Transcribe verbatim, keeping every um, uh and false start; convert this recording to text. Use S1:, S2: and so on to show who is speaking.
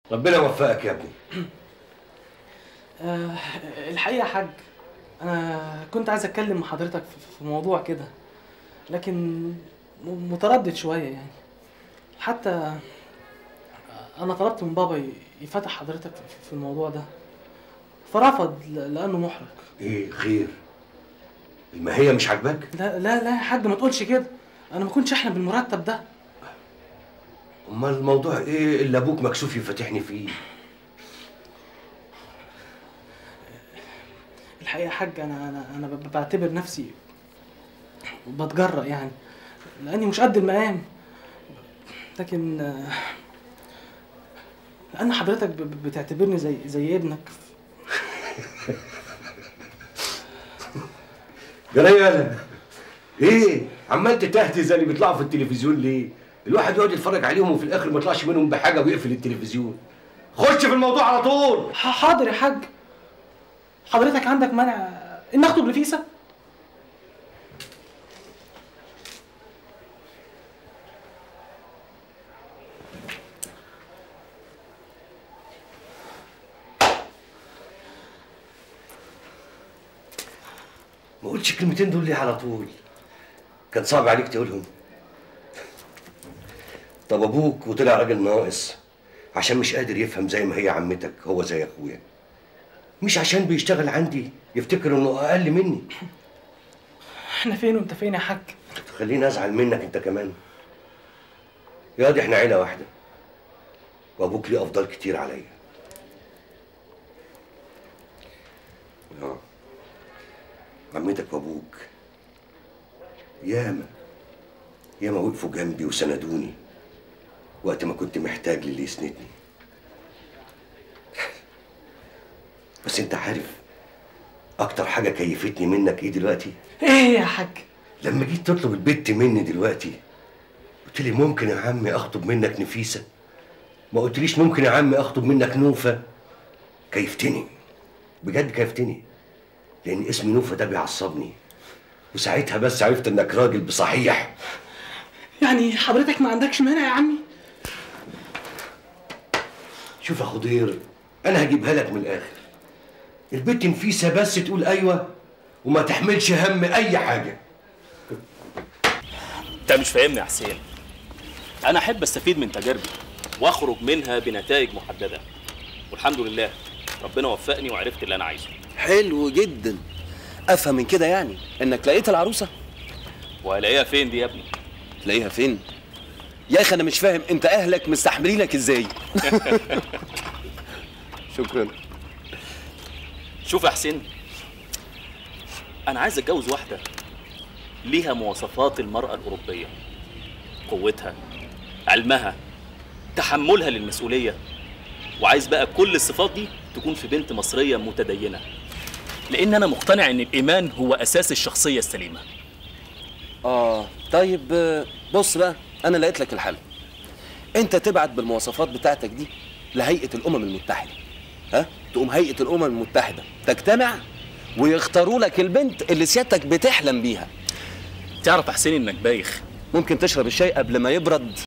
S1: ربنا يوفقك يا ابني.
S2: أه الحقيقه يا حاج، انا كنت عايز اتكلم مع حضرتك في موضوع كده، لكن متردد شويه يعني. حتى انا طلبت من بابا يفتح حضرتك في الموضوع ده، فرفض لانه محرج.
S1: ايه خير؟ الماهيه مش عاجباك؟
S2: لا لا لا يا حاج، ما تقولش كده، انا ما كنتش احلم بالمرتب ده.
S1: امال الموضوع ايه اللي ابوك مكسوف يفتحني فيه؟
S2: الحقيقه يا حاج، انا انا انا بعتبر نفسي بتجرأ يعني، لاني مش قد المقام، لكن لان حضرتك بتعتبرني زي زي ابنك.
S1: جريالة ايه؟ عمال تتهته زي اللي بيطلعوا في التلفزيون ليه؟ الواحد يقعد يتفرج عليهم وفي الاخر ما يطلعش منهم بحاجه ويقفل التلفزيون. خش في الموضوع على طول.
S2: حاضر يا حاج. حضرتك عندك مانع ان اخطب نفيسه؟
S1: ما قلتش الكلمتين دول ليه على طول؟ كان صعب عليك تقولهم؟ طب ابوك وطلع راجل ناقص عشان مش قادر يفهم زي ما هي عمتك هو زي اخويا، مش عشان بيشتغل عندي يفتكر انه اقل مني.
S2: احنا فين وانت فين يا حاج؟
S1: خليني ازعل منك انت كمان. يا دي احنا عيله واحده، وابوك ليه افضال كتير عليا. اه عمتك وابوك ياما ياما وقفوا جنبي وسندوني وقت ما كنت محتاج للي يسندني. بس انت عارف اكتر حاجه كيفتني منك ايه دلوقتي؟
S2: ايه يا حاج؟
S1: لما جيت تطلب البت مني دلوقتي قلت لي ممكن يا عمي اخطب منك نفيسه، ما قلتليش ممكن يا عمي اخطب منك نوفه. كيفتني بجد، كيفتني، لان اسم نوفه ده بيعصبني، وساعتها بس عرفت انك راجل بصحيح.
S2: يعني حضرتك ما عندكش مانع يا عمي؟
S1: شوف يا خضير، انا هجيبها لك من الاخر. البت نفيسه بس تقول ايوه وما تحملش هم اي حاجه.
S3: انت مش فاهمني يا حسين. انا احب استفيد من تجاربي واخرج منها بنتائج محدده، والحمد لله ربنا وفقني وعرفت اللي انا عايزه.
S4: حلو جدا. افهم من كده يعني انك لقيت العروسه؟
S3: وهلاقيها فين دي يا ابني؟
S4: تلاقيها فين يا اخي؟ انا مش فاهم انت اهلك مستحملينك ازاي. شكرا.
S3: شوف يا حسين، انا عايز اتجوز واحده ليها مواصفات المراه الاوروبيه، قوتها، علمها، تحملها للمسؤوليه، وعايز بقى كل الصفات دي تكون في بنت مصريه متدينه، لان انا مقتنع ان الايمان هو اساس الشخصيه السليمه.
S4: اه طيب بص بقى، انا لقيت لك الحل. انت تبعت بالمواصفات بتاعتك دي لهيئه الامم المتحده، ها؟ تقوم هيئه الامم المتحده تجتمع ويختاروا لك البنت اللي سيادتك بتحلم بيها.
S3: تعرف يا حسين انك بايخ.
S4: ممكن تشرب الشاي قبل ما يبرد؟